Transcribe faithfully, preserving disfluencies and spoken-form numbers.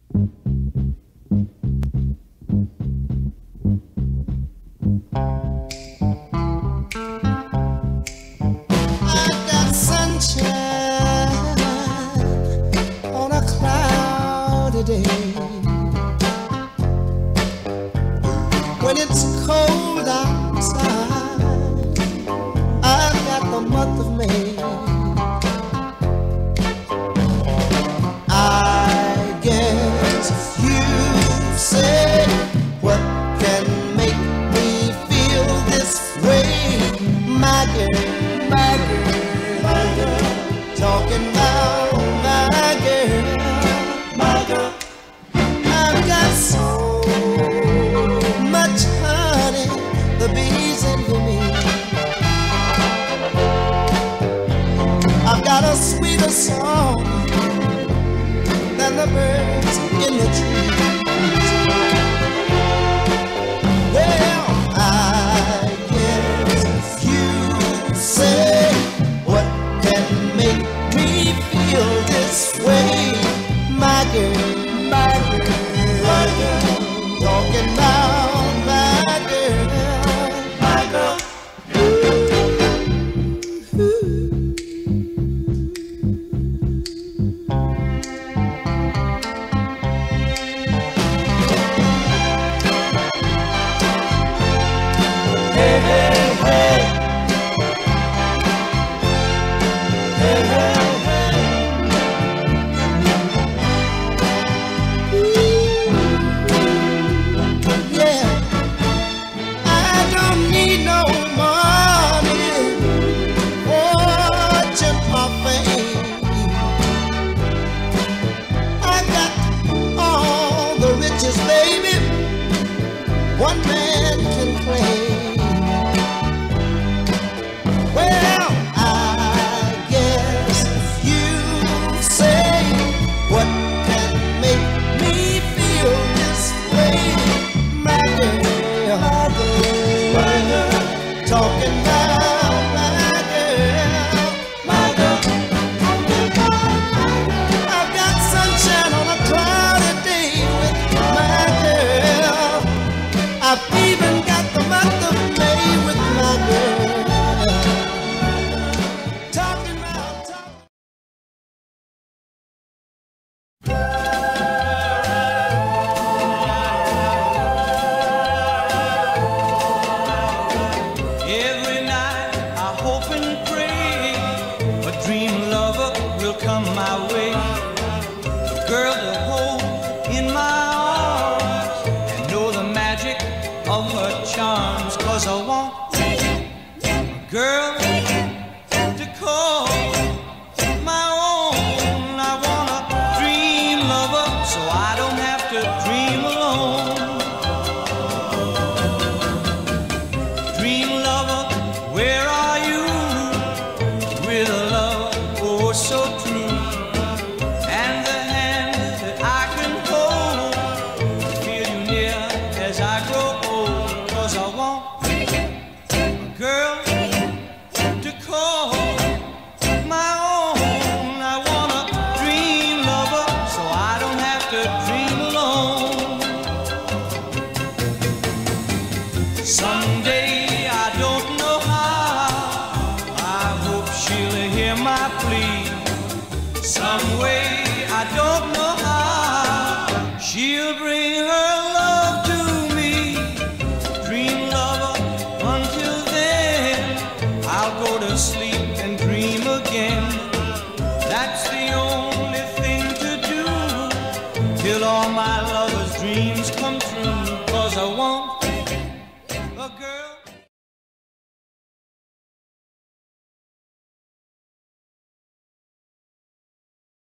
When it's cold outside, I've got the month of May. I guess you say, what can make me feel this way? My girl, my girl, my girl, talking about my girl, my girl. I've got so much honey, the bees envy me. I've got a sweeter song than the birds in the trees. Well, I guess you say, what can make me feel this way? My girl, my girl, my girl, talking about my girl, my girl. Ooh, ooh. Hey, hey, hey. Hey, hey, hey. Ooh, yeah. I don't need no money, fortune or fame. I got all the riches, baby, one man can claim. Well, I guess you say, what can make me feel this way? My girl, my girl, my girl, talking about my girl, my girl. I've got sunshine on a cloudy day with my girl. I've even got the month of May with my girl. Talking about, talking. Every night I hope and pray a dream lover will come my way, a girl to hold in my